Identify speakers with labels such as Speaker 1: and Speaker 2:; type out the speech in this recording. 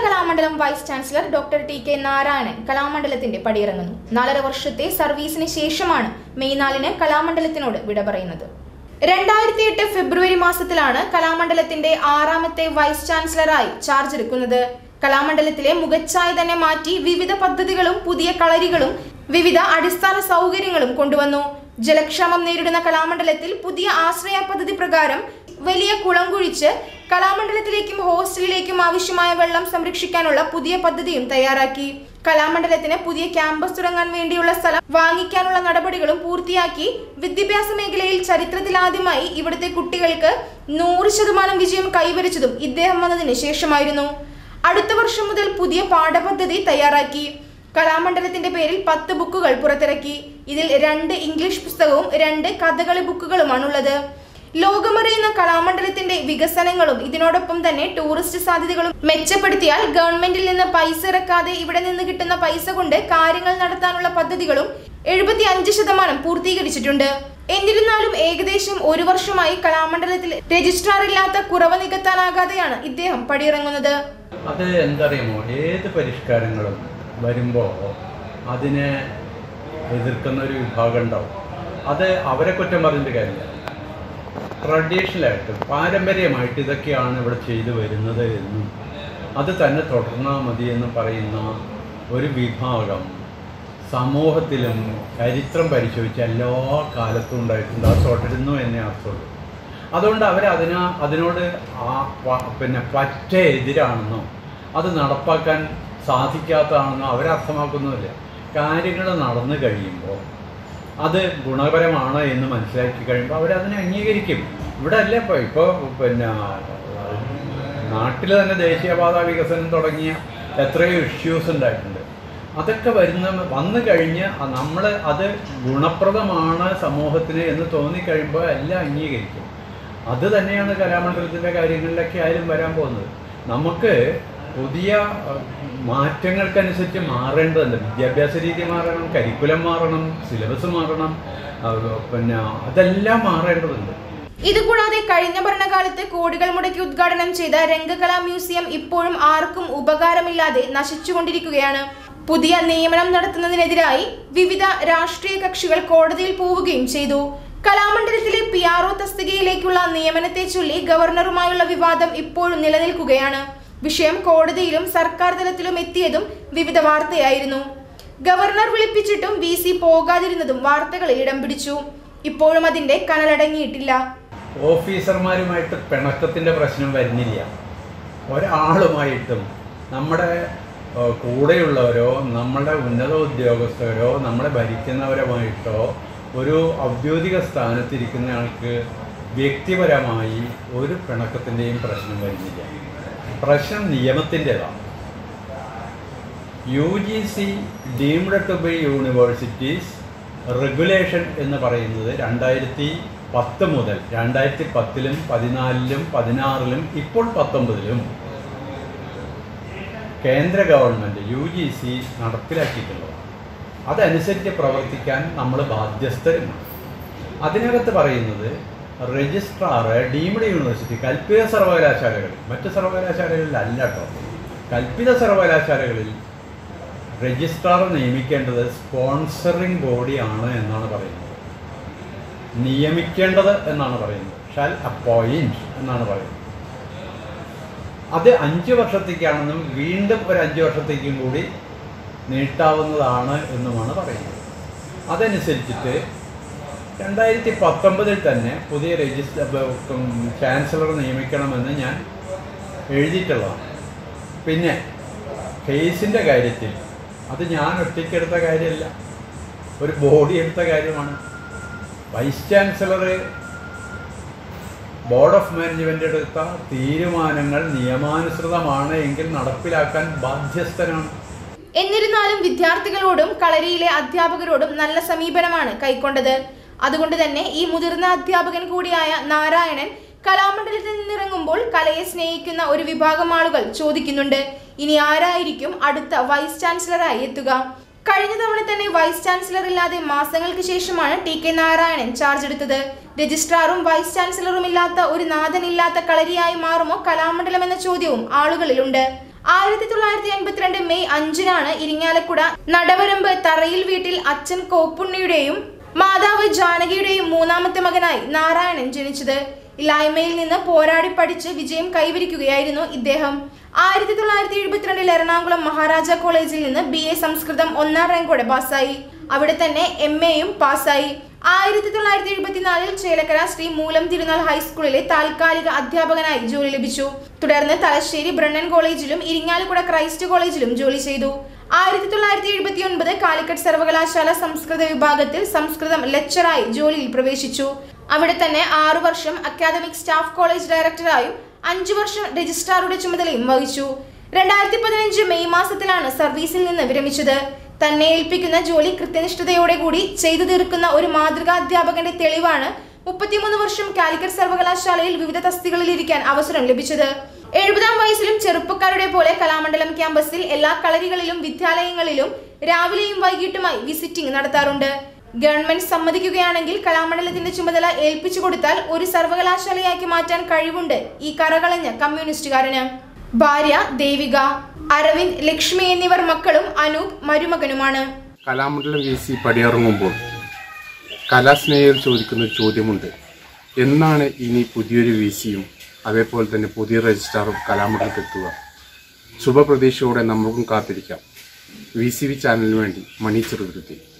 Speaker 1: Kalamandalam vice chancellor doctor T K. Narayanan കലാമണ്ഡലത്തിന്റെ പടിയിറങ്ങുന്നു. 4.5 വർഷത്തെ സർവീസിന് ശേഷമാണ് മെയ് 4-ന് കലാമണ്ഡലത്തിനോട് വിട പറയുന്നത്. 2008 ഫെബ്രുവരി മാസത്തിലാണ് കലാമണ്ഡലത്തിന്റെ 6ാമത്തെ വൈസ് ചാൻസലറായി ചാർജ് എടുക്കുന്നത്. കലാമണ്ഡലത്തിലെ മുഖച്ഛായ തന്നെ മാറ്റി വിവിധ പദ്ധതികളും പുതിയ കളരികളും വിവിധ അടിസ്ഥാന സൗകര്യങ്ങളും കൊണ്ടുവന്നു. ജലക്ഷാമം നേരിടുന്ന കലാമണ്ഡലത്തിൽ പുതിയ ആശ്രയ പദ്ധതി പ്രകാരം വലിയ കുളം കുഴിച്ച് കലാമണ്ഡലത്തിലേക്കും ഹോസ്റ്റലിലേക്കും ആവശ്യമായ വെള്ളം സംരക്ഷിക്കാനുള്ള പുതിയ പദ്ധതിയും തയ്യാറാക്കി. കലാമണ്ഡലത്തിന് പുതിയ ക്യാമ്പസ് തുടങ്ങാൻ വേണ്ടിയുള്ള സ്ഥലം വാങ്ങിക്കാനുള്ള നടപടികളും പൂർത്തിയാക്കി. വിദ്യാഭ്യാസ മേഖലയിൽ ചരിത്രത്തിലാദ്യമായി ഇവിടുത്തെ കുട്ടികൾക്ക് 100% വിജയം കൈവരിച്ചതും ഇദ്ദേഹം വന്നതിന് ശേഷമായിരുന്നു. അടുത്ത വർഷം മുതൽ പുതിയ പാഠപദ്ധതി തയ്യാറാക്കി. കലാമണ്ഡലത്തിന്റെ പേരിൽ 10 ബുക്കുകൾ പുറത്തിറക്കി. ഇതിൽ 2 ഇംഗ്ലീഷ് പുസ്തകവും 2 കഥകളി ബുക്കുകളുമാണുള്ളത്. ലോകമറിയുന്ന കലാമണ്ഡലത്തിന്റെ വികസനങ്ങളും ഇതിനോടൊപ്പം തന്നെ ടൂറിസ്റ്റ് സാധ്യതകളും മെച്ചപ്പെടുത്തിയാൽ ഗവൺമെന്റിൽ നിന്ന് പൈസ ഇറക്കാതെ ഇവിടെ നിന്ന് കിട്ടുന്ന പൈസ കൊണ്ട് കാര്യങ്ങൾ നടത്താനുള്ള പദ്ധതികളും 75% പൂർത്തീകരിച്ചിട്ടുണ്ട്. എന്നിരുന്നാലും ഏകദേശം 1 വർഷമായി കലാമണ്ഡലത്തിൽ രജിസ്ട്രാർ ഇല്ലാത്ത കുറവ് നികത്താനാകാതെയാണ് ഇദ്ദേഹം പടിയിറങ്ങുന്നത്.
Speaker 2: അത് എന്തറിയുമോ, ഏത് പരിഷ്കാരങ്ങളും വരുമ്പോൾ അതിനെ എതിർക്കുന്ന ഒരു വിഭാഗം ഉണ്ടാവും. അത് അവരെ കുറ്റം പറഞ്ഞിട്ട് കാര്യമില്ല. ട്രഡീഷണലായിട്ട് പാരമ്പര്യമായിട്ട് ഇതൊക്കെയാണ് ഇവിടെ ചെയ്തു വരുന്നത് എന്നും അത് തന്നെ തുടർന്നാൽ മതി എന്ന് പറയുന്ന ഒരു വിഭാഗം സമൂഹത്തിലും ചരിത്രം പരിശോധിച്ച് എല്ലാ കാലത്തും ഉണ്ടായിട്ടുണ്ട്. അത് തുടരുന്നു എന്നേ അർത്ഥമുള്ളൂ. അതുകൊണ്ട് അതിനോട് പറ്റ എതിരാണെന്നോ അത് നടപ്പാക്കാൻ സാധിക്കാത്തതാണെന്നോ അവരർത്ഥമാക്കുന്നില്ല. കാര്യങ്ങൾ നടന്നു കഴിയുമ്പോൾ അത് ഗുണപരമാണ് എന്ന് മനസ്സിലാക്കി കഴിയുമ്പോൾ അവരതിനെ അംഗീകരിക്കും. ഇവിടെ അല്ലേ ഇപ്പോൾ നാട്ടിൽ തന്നെ ദേശീയപാത വികസനം തുടങ്ങിയ എത്രയോ ഇഷ്യൂസ് ഉണ്ടായിട്ടുണ്ട്. അതൊക്കെ വന്നു കഴിഞ്ഞ് നമ്മൾ അത് ഗുണപ്രദമാണ് സമൂഹത്തിന് എന്ന് തോന്നിക്കഴിയുമ്പോൾ എല്ലാം അംഗീകരിക്കും. അത് തന്നെയാണ് കലാമണ്ഡലത്തിൻ്റെ കാര്യങ്ങളിലൊക്കെ ആയാലും വരാൻ പോകുന്നത്. നമുക്ക് പുതിയ മാറ്റങ്ങൾക്കനുസരിച്ച് മാറേണ്ടതുണ്ട്. വിദ്യാഭ്യാസ രീതി മാറണം, കരിക്കുലം മാറണം, സിലബസ് മാറണം, അതെല്ലാം മാറേണ്ടതുണ്ട്.
Speaker 1: ഇതുകൂടാതെ കഴിഞ്ഞ ഭരണകാലത്ത് കോടികൾ മുടക്കി ഉദ്ഘാടനം ചെയ്ത രംഗകലാ മ്യൂസിയം ഇപ്പോഴും ആർക്കും ഉപകാരമില്ലാതെ നശിച്ചുകൊണ്ടിരിക്കുകയാണ്. പുതിയ നിയമനം നടത്തുന്നതിനെതിരായി വിവിധ രാഷ്ട്രീയ കക്ഷികൾ കോടതിയിൽ പോവുകയും ചെയ്തു. കലാമണ്ഡലത്തിലെ PRO തസ്തികയിലേക്കുള്ള നിയമനത്തെ ചൊല്ലി ഗവർണറുമായുള്ള വിവാദം ഇപ്പോഴും നിലനിൽക്കുകയാണ്. വിഷയം കോടതിയിലും സർക്കാർ തലത്തിലും എത്തിയതും വിവിധ വാർത്തയായിരുന്നു. ഗവർണർ വിളിപ്പിച്ചിട്ടും VC പോകാതിരുന്നതും വാർത്തകളിൽ ഇടം പിടിച്ചു. ഇപ്പോഴും അതിന്റെ കനലടങ്ങിയിട്ടില്ല.
Speaker 2: ഓഫീസർമാരുമായിട്ട് പിണക്കത്തിന്റെ പ്രശ്നം വരുന്നില്ല. ഒരാളുമായിട്ടും നമ്മുടെ കൂടെയുള്ളവരോ നമ്മളുടെ ഉന്നത ഉദ്യോഗസ്ഥരോ നമ്മളെ ഭരിക്കുന്നവരുമായിട്ടോ ഒരു ഔദ്യോഗിക സ്ഥാനത്തിരിക്കുന്ന ആൾക്ക് വ്യക്തിപരമായി ഒരു പിണക്കത്തിൻ്റെയും പ്രശ്നം വരുന്നില്ല. പ്രശ്നം നിയമത്തിൻ്റെതാണ്. UGC deemed to be universities regulation എന്ന് പറയുന്നത് 2010 മുതൽ 2010-ലും 2014-ലും 2016-ലും ഇപ്പോൾ 2019-ലും കേന്ദ്ര ഗവൺമെൻറ് UGC നടപ്പിലാക്കിയിട്ടുള്ളത്. അതനുസരിച്ച് പ്രവർത്തിക്കാൻ നമ്മൾ ബാധ്യസ്ഥരുമാണ്. അതിനകത്ത് പറയുന്നത് രജിസ്ട്രാർ ഡീംഡ് യൂണിവേഴ്സിറ്റി കൽപ്പിത സർവകലാശാലകൾ, മറ്റ് സർവകലാശാലകളിലല്ല കേട്ടോ, കൽപ്പിത സർവകലാശാലകളിൽ രജിസ്ട്രാർ നിയമിക്കേണ്ടത് സ്പോൺസറിങ് ബോഡിയാണ് എന്നാണ് പറയുന്നത്. നിയമിക്കേണ്ടത് എന്നാണ് പറയുന്നത്. ഷാൽ അപ്പോയിൻറ്റ് എന്നാണ് പറയുന്നത്. അത് 5 വർഷത്തേക്കാണെന്നും വീണ്ടും ഒരു 5 വർഷത്തേക്കും കൂടി നീട്ടാവുന്നതാണ് എന്നുമാണ് പറയുന്നത്. അതനുസരിച്ചിട്ട് 2019-ൽ തന്നെ പുതിയ ചാൻസലർ നിയമിക്കണമെന്ന് ഞാൻ എഴുതിയിട്ടുള്ളതാണ്. പിന്നെ കേസിൻ്റെ കാര്യത്തിൽ അത് ഞാൻ ഒറ്റയ്ക്കെടുത്ത കാര്യമല്ല, ഒരു ബോഡി എടുത്ത കാര്യമാണ്. Vice chancellor board of management എടുത്ത തീരുമാനങ്ങൾ നിയമാനുസൃതമാണ് എങ്കിൽ നടപ്പിലാക്കാൻ ബാധ്യസ്ഥനാണ്.
Speaker 1: എന്നിരുന്നാലും വിദ്യാർത്ഥികളോടും കളരിയിലെ അധ്യാപകരോടും നല്ല സമീപനമാണ് കൈക്കൊണ്ടത്. അതുകൊണ്ട് തന്നെ ഈ മുതിർന്ന അധ്യാപകൻ കൂടിയായ നാരായണൻ കലാമണ്ഡലത്തിൽ നിന്നിറങ്ങുമ്പോൾ കലയെ സ്നേഹിക്കുന്ന ഒരു വിഭാഗം ആളുകൾ ചോദിക്കുന്നുണ്ട്, ഇനി ആരായിരിക്കും അടുത്ത വൈസ് ചാൻസലറായി എത്തുക? കഴിഞ്ഞ തവണ തന്നെ വൈസ് ചാൻസലർ ഇല്ലാതെ മാസങ്ങൾക്ക് ശേഷമാണ് ടി.കെ. നാരായണൻ ചാർജ് എടുത്തത്. രജിസ്ട്രാറും വൈസ് ചാൻസലറും ഇല്ലാത്ത ഒരു നാഥനില്ലാത്ത കളരിയായി മാറുമോ കലാമണ്ഡലം എന്ന ചോദ്യവും ആളുകളിലുണ്ട്. 1982 മെയ് 5-നാണ് ഇരിങ്ങാലക്കുട നടവരമ്പ് തറയിൽ വീട്ടിൽ അച്ഛൻ കോപ്പുണ്ണിയുടെയും മാതാവ് ജാനകിയുടെയും മൂന്നാമത്തെ മകനായി നാരായണൻ ജനിച്ചത്. ഇല്ലായ്മയിൽ നിന്ന് പോരാടി പഠിച്ച് വിജയം കൈവരിക്കുകയായിരുന്നു ഇദ്ദേഹം. 1972 എറണാകുളം മഹാരാജ കോളേജിൽ നിന്ന് BA സംസ്കൃതം 1ാം റാങ്കോടെ പാസ്സായി. അവിടെ തന്നെ MA-യും പാസ്സായി. 1974 ചേലക്കര ശ്രീ മൂലം തിരുനാൾ ഹൈസ്കൂളിലെ താൽക്കാലിക അധ്യാപകനായി ജോലി ലഭിച്ചു. തുടർന്ന് തലശ്ശേരി ബ്രണ്ണൻ കോളേജിലും ഇരിങ്ങാലക്കുട ക്രൈസ്റ്റ് കോളേജിലും ജോലി ചെയ്തു. 1979 കാലിക്കറ്റ് സർവകലാശാല സംസ്കൃത വിഭാഗത്തിൽ സംസ്കൃതം ലെക്ചറായി ജോലിയിൽ പ്രവേശിച്ചു. അവിടെ തന്നെ 6 വർഷം അക്കാദമിക് സ്റ്റാഫ് കോളേജ് ഡയറക്ടറായും 5 വർഷം രജിസ്ട്രാറുടെ ചുമതലയും വഹിച്ചു. 2015 മെയ് മാസത്തിലാണ് സർവീസിൽ നിന്ന് വിരമിച്ചത്. തന്നെ ഏൽപ്പിക്കുന്ന ജോലി കൃത്യനിഷ്ഠതയോടെ കൂടി ചെയ്തു തീർക്കുന്ന ഒരു മാതൃകാ അധ്യാപകന്റെ തെളിവാണ് 33 വർഷം കാലിക്കറ്റ് സർവകലാശാലയിൽ വിവിധ തസ്തികകളിൽ ഇരിക്കാൻ അവസരം ലഭിച്ചത്. 70-ാം വയസ്സിലും ചെറുപ്പക്കാരുടെ പോലെ കലാമണ്ഡലം ക്യാമ്പസിൽ എല്ലാ കളരികളിലും വിദ്യാലയങ്ങളിലും രാവിലെയും വൈകിട്ടുമായി വിസിറ്റിംഗ് നടത്താറുണ്ട്. ഗവൺമെന്റ് സമ്മതിക്കുകയാണെങ്കിൽ കലാമണ്ഡലത്തിന്റെ ചുമതല ഏൽപ്പിച്ചു കൊടുത്താൽ ഒരു സർവകലാശാലയാക്കി മാറ്റാൻ കഴിവുണ്ട് ഈ കറകളഞ്ഞ കമ്മ്യൂണിസ്റ്റുകാരന്. ഭാര്യ ദേവിക, അരവിന്ദ്, ലക്ഷ്മി എന്നിവർ മക്കളും അനൂപ് മരുമകനുമാണ്.
Speaker 3: കലാമണ്ഡലം VC പടിയിറങ്ങുമ്പോൾ കലാസ്നേഹികൾ ചോദിക്കുന്ന ചോദ്യമുണ്ട്. എന്നാണ് ഇനി പുതിയൊരു VCയും അതേപോലെ തന്നെ പുതിയ രജിസ്ട്രാറും കലാമണ്ഡലത്തെത്തുക? ശുഭപ്രതീക്ഷയോടെ നമുക്കും കാത്തിരിക്കാം. VCV ചാനലിന് വേണ്ടി മണി ചെറുതുരുത്തി.